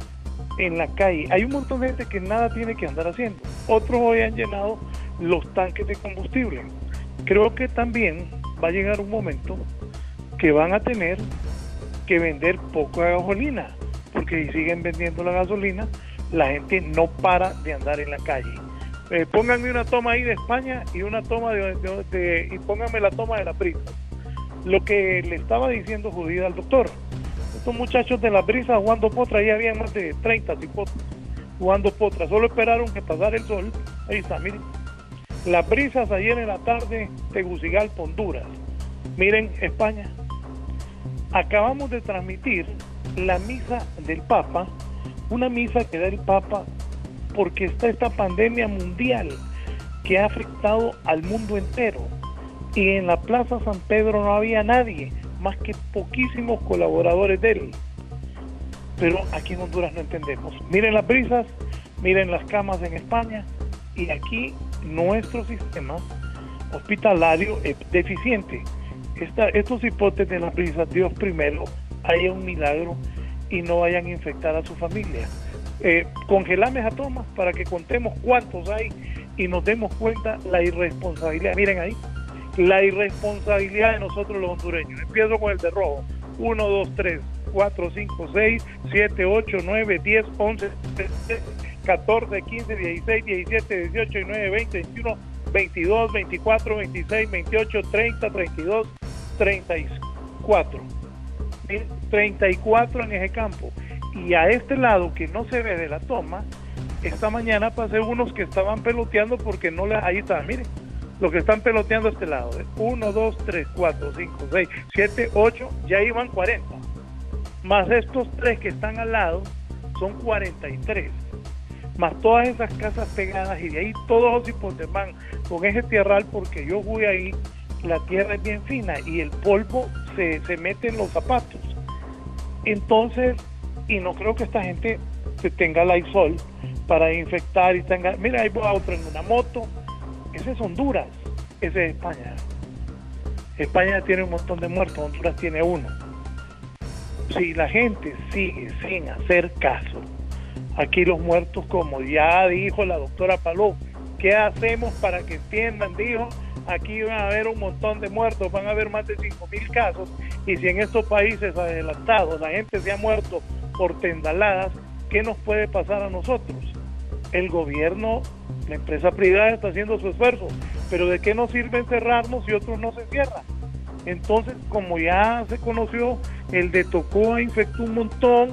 en la calle. Hay un montón de gente que nada tiene que andar haciendo. Otros hoy han llenado los tanques de combustible. Creo que también va a llegar un momento que van a tener que vender poca gasolina, porque si siguen vendiendo la gasolina, la gente no para de andar en la calle. Pónganme una toma ahí de España y una toma y pónganme la toma de la brisa. Lo que le estaba diciendo Judith al doctor, estos muchachos de la brisa jugando potra, ahí había más de 30 cipotes jugando potra, solo esperaron que pasara el sol. Ahí está, miren, las brisas ayer en la tarde, Tegucigalpa, Honduras. Miren España, acabamos de transmitir la misa del Papa, una misa que da el Papa porque está esta pandemia mundial que ha afectado al mundo entero, y en la Plaza San Pedro no había nadie más que poquísimos colaboradores de él. Pero aquí en Honduras no entendemos. Miren las brisas, miren las camas en España, y aquí nuestro sistema hospitalario es deficiente. Estos hipotes de las brisas, Dios primero, haya un milagro y no vayan a infectar a su familia. Congelame esa toma para que contemos cuántos hay y nos demos cuenta la irresponsabilidad. Miren ahí, la irresponsabilidad de nosotros los hondureños. Empiezo con el de rojo. 1, 2, 3, 4, 5, 6, 7, 8, 9, 10, 11, 14, 15, 16, 17, 18, 19, 20, 21, 22, 24, 26, 28, 30, 32, 34. 34 en ese campo. Y a este lado que no se ve de la toma, esta mañana pasé unos que estaban peloteando porque no les... Ahí está, miren, los que están peloteando a este lado. 1, 2, 3, 4, 5, 6, 7, 8, ya iban 40. Más estos 3 que están al lado, son 43. Más todas esas casas pegadas, y de ahí todos los hipotes van con ese tierral, porque yo fui ahí, la tierra es bien fina y el polvo se mete en los zapatos. Entonces, y no creo que esta gente tenga Lysol para infectar y tenga... Mira, ahí va otro en una moto. Ese es Honduras, ese es España. España tiene un montón de muertos, Honduras tiene uno. Si la gente sigue sin hacer caso, aquí los muertos, como ya dijo la doctora Paló, ¿qué hacemos para que entiendan? Dijo, aquí van a haber un montón de muertos, van a haber más de 5,000 casos, y si en estos países adelantados la gente se ha muerto por tendaladas, ¿qué nos puede pasar a nosotros? El gobierno, la empresa privada está haciendo su esfuerzo, pero ¿de qué nos sirve encerrarnos si otros no se encierran? Entonces, como ya se conoció, el de Tocoa infectó un montón,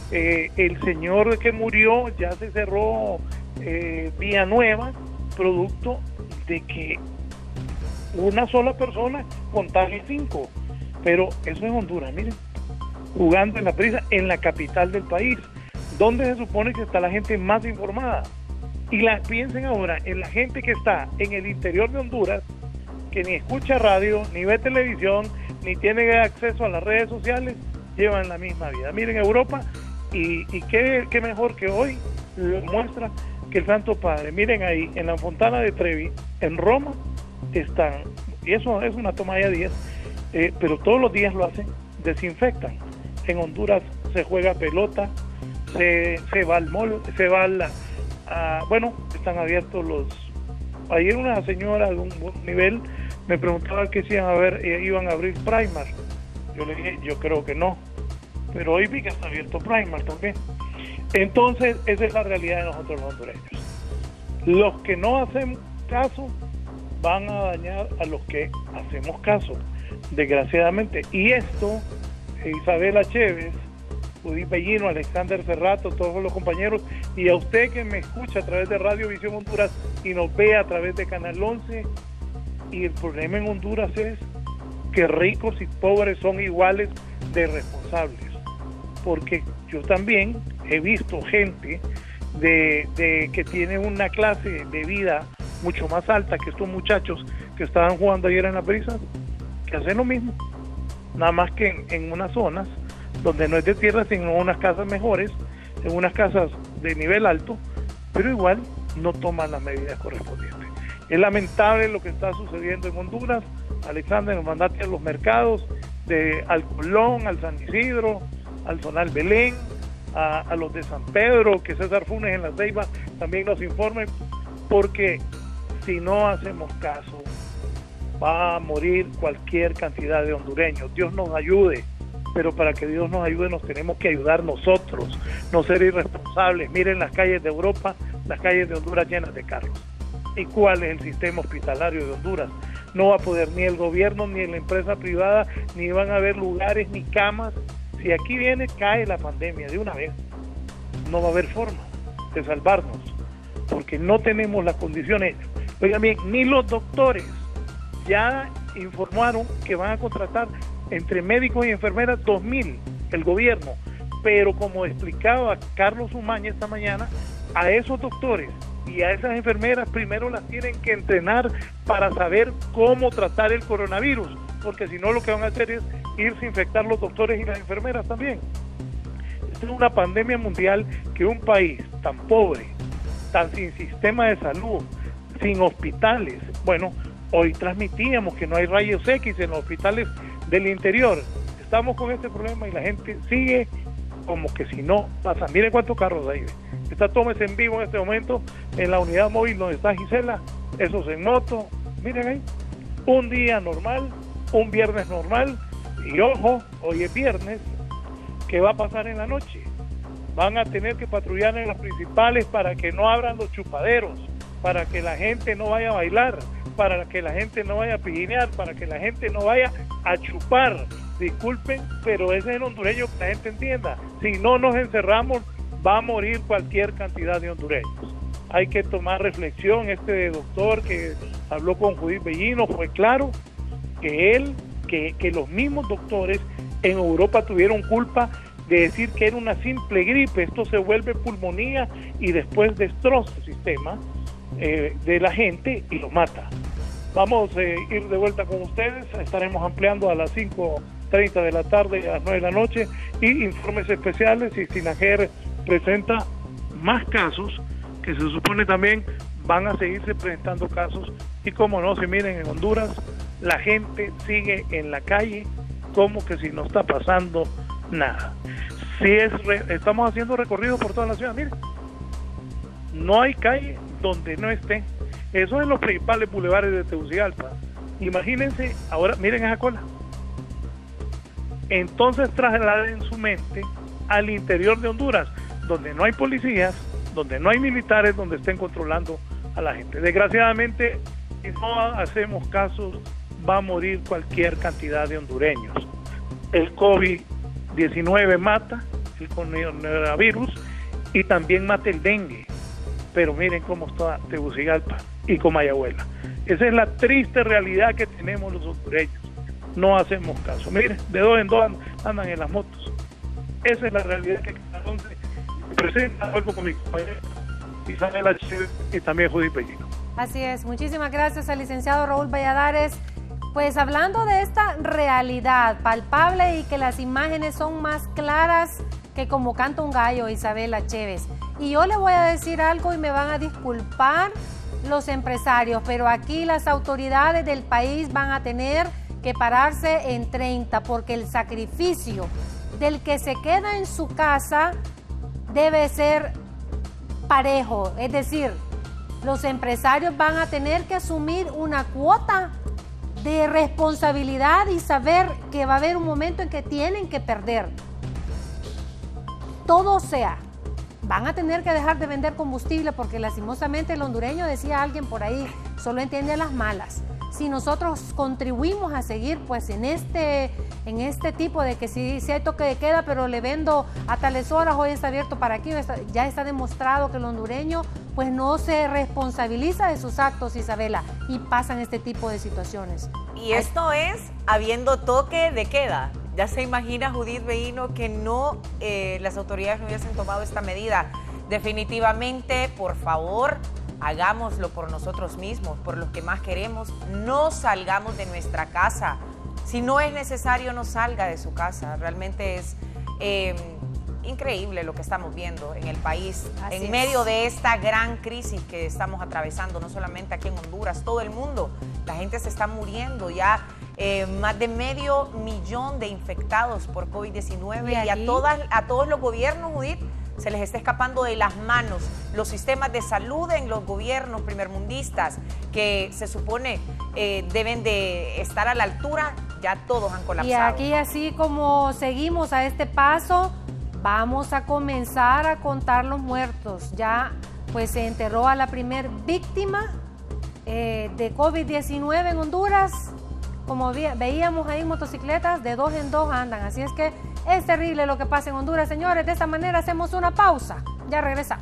El señor que murió ya se cerró Villanueva, producto de que una sola persona contagie 5. Pero eso es Honduras, miren, jugando en la prisa en la capital del país, donde se supone que está la gente más informada. Y piensen ahora en la gente que está en el interior de Honduras, que ni escucha radio, ni ve televisión, ni tiene acceso a las redes sociales, llevan la misma vida. Miren Europa, y qué mejor que hoy lo muestra que el Santo Padre. Miren ahí, en la Fontana de Trevi, en Roma, están, y eso es una toma de 10, pero todos los días lo hacen, desinfectan. En Honduras se juega pelota, se va al mall, se va bueno, están abiertos ayer una señora de un buen nivel me preguntaba que si iban a abrir Primark. Yo le dije, yo creo que no, pero hoy vi que está abierto Primark también. Entonces, esa es la realidad de nosotros los hondureños. Los que no hacen caso van a dañar a los que hacemos caso, desgraciadamente. Y esto, Isabela Chévez, Judith Bellino, Alexander Cerrato, todos los compañeros, y a usted que me escucha a través de Radio Visión Honduras y nos ve a través de Canal 11, y el problema en Honduras es que ricos y pobres son iguales de responsables, porque yo también he visto gente que tiene una clase de vida mucho más alta que estos muchachos que estaban jugando ayer en la brisa, que hacen lo mismo, nada más que en unas zonas donde no es de tierra, sino unas casas mejores, en unas casas de nivel alto, pero igual no toman las medidas correspondientes. Es lamentable lo que está sucediendo en Honduras. Alexander, nos mandaste a los mercados, al Colón, al San Isidro, al Zonal Belén, a los de San Pedro, que César Funes en La Ceiba también nos informe, porque si no hacemos caso, va a morir cualquier cantidad de hondureños. Dios nos ayude, pero para que Dios nos ayude nos tenemos que ayudar nosotros, no ser irresponsables. Miren las calles de Europa, las calles de Honduras llenas de carros. ¿Y cuál es el sistema hospitalario de Honduras? No va a poder ni el gobierno, ni la empresa privada, ni van a haber lugares, ni camas. Si aquí viene, cae la pandemia de una vez. No va a haber forma de salvarnos, porque no tenemos las condiciones. Oigan bien, ni los doctores ya informaron que van a contratar entre médicos y enfermeras 2.000, el gobierno. Pero como explicaba Carlos Umaña esta mañana, a esos doctores y a esas enfermeras primero las tienen que entrenar para saber cómo tratar el coronavirus, porque si no lo que van a hacer es irse a infectar los doctores y las enfermeras también. Esta es una pandemia mundial que un país tan pobre, tan sin sistema de salud, sin hospitales, bueno, hoy transmitíamos que no hay rayos X en los hospitales del interior. Estamos con este problema y la gente sigue como que si no pasa. Miren cuántos carros hay. Esta toma es en vivo en este momento en la unidad móvil donde está Gisela, esos en moto. Miren ahí, un día normal, un viernes normal, y ojo, hoy es viernes. ¿Qué va a pasar en la noche? Van a tener que patrullar en las principales para que no abran los chupaderos, para que la gente no vaya a bailar, para que la gente no vaya a pijinear, para que la gente no vaya a chupar. Disculpen, pero ese es el hondureño, que la gente entienda. Si no nos encerramos, va a morir cualquier cantidad de hondureños. Hay que tomar reflexión. Este doctor que habló con Judith Bellino fue claro que que los mismos doctores en Europa tuvieron culpa de decir que era una simple gripe. Esto se vuelve pulmonía y después destroza el sistema de la gente y lo mata. Vamos a ir de vuelta con ustedes. Estaremos ampliando a las 5:30 de la tarde y a las 9 de la noche, y informes especiales. Y Sinajer presenta más casos, que se supone también van a seguirse presentando casos. Y como no, se miren, en Honduras la gente sigue en la calle como que si no está pasando nada. Estamos haciendo recorridos por toda la ciudad. Miren, no hay calle donde no esté. Eso es los principales bulevares de Tegucigalpa. Imagínense, ahora miren esa cola. Entonces trasladen su mente al interior de Honduras, donde no hay policías, donde no hay militares, donde estén controlando a la gente. Desgraciadamente, si no hacemos casos, va a morir cualquier cantidad de hondureños. El COVID-19 mata, el coronavirus y también mate el dengue. Pero miren cómo está Tegucigalpa y Comayagüela. Esa es la triste realidad que tenemos los hondureños. No hacemos caso. Miren, de 2 en 2 andan en las motos. Esa es la realidad que Canal 11 presenta. Vuelvo con mi compañero Isabela Chévez y también Judith Pellino. Así es. Muchísimas gracias al licenciado Raúl Valladares. Pues hablando de esta realidad palpable y que las imágenes son más claras que como canta un gallo, Isabela Chévez. Y yo le voy a decir algo y me van a disculpar los empresarios, pero aquí las autoridades del país van a tener que pararse en 30 porque el sacrificio del que se queda en su casa debe ser parejo. Es decir, los empresarios van a tener que asumir una cuota de responsabilidad y saber que va a haber un momento en que tienen que perder. Todo sea, van a tener que dejar de vender combustible porque lastimosamente el hondureño, decía alguien por ahí, solo entiende a las malas. Si nosotros contribuimos a seguir pues en este tipo de que sí hay toque de queda, pero le vendo a tales horas, hoy está abierto para aquí, ya está demostrado que el hondureño pues no se responsabiliza de sus actos, Isabela, y pasan este tipo de situaciones. Y esto es habiendo toque de queda. Ya se imagina, Judith Pellino, que no las autoridades no hubiesen tomado esta medida. Definitivamente, por favor, hagámoslo por nosotros mismos, por los que más queremos. No salgamos de nuestra casa. Si no es necesario, no salga de su casa. Realmente es increíble lo que estamos viendo en el país, en medio de esta gran crisis que estamos atravesando, no solamente aquí en Honduras, todo el mundo. La gente se está muriendo ya. Más de 500,000 de infectados por COVID-19 y a todos los gobiernos, Judith, se les está escapando de las manos los sistemas de salud en los gobiernos primermundistas que se supone deben de estar a la altura, ya todos han colapsado. Y aquí, así como seguimos a este paso, vamos a comenzar a contar los muertos. Ya pues se enterró a la primer víctima de COVID-19 en Honduras. Como veíamos ahí, motocicletas de 2 en 2 andan, así es que es terrible lo que pasa en Honduras, señores. De esta manera hacemos una pausa, ya regresamos.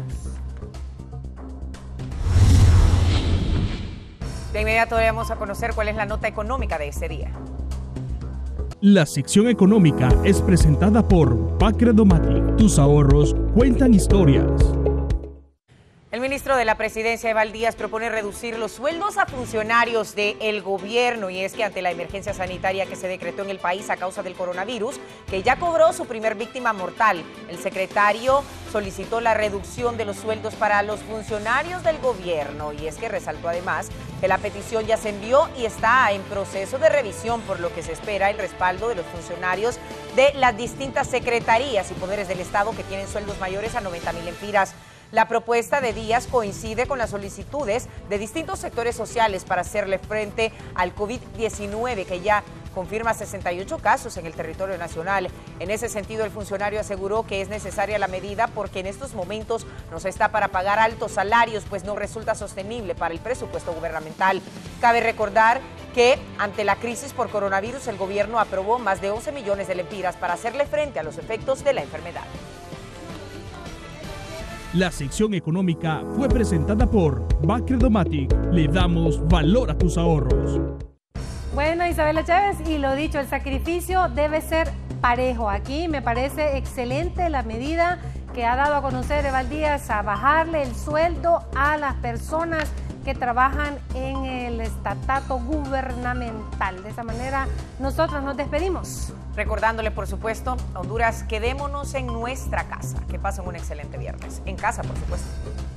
De inmediato vamos a conocer cuál es la nota económica de este día. La sección económica es presentada por Bacredomatic. Tus ahorros cuentan historias. El ministro de la Presidencia, Eval Díaz, propone reducir los sueldos a funcionarios del gobierno, y es que ante la emergencia sanitaria que se decretó en el país a causa del coronavirus, que ya cobró su primer víctima mortal, el secretario solicitó la reducción de los sueldos para los funcionarios del gobierno, y es que resaltó además que la petición ya se envió y está en proceso de revisión, por lo que se espera el respaldo de los funcionarios de las distintas secretarías y poderes del Estado que tienen sueldos mayores a 90,000 lempiras. La propuesta de Díaz coincide con las solicitudes de distintos sectores sociales para hacerle frente al COVID-19, que ya confirma 68 casos en el territorio nacional. En ese sentido, el funcionario aseguró que es necesaria la medida porque en estos momentos no se está para pagar altos salarios, pues no resulta sostenible para el presupuesto gubernamental. Cabe recordar que ante la crisis por coronavirus, el gobierno aprobó más de 11 millones de lempiras para hacerle frente a los efectos de la enfermedad. La sección económica fue presentada por Bacredomatic. Le damos valor a tus ahorros. Bueno, Isabela Chévez, y lo dicho, el sacrificio debe ser parejo. Aquí me parece excelente la medida que ha dado a conocer Eval Díaz, a bajarle el sueldo a las personas que trabajan en el estatato gubernamental. De esa manera nosotros nos despedimos. Recordándole, por supuesto, Honduras, quedémonos en nuestra casa. Que pasen un excelente viernes. En casa, por supuesto.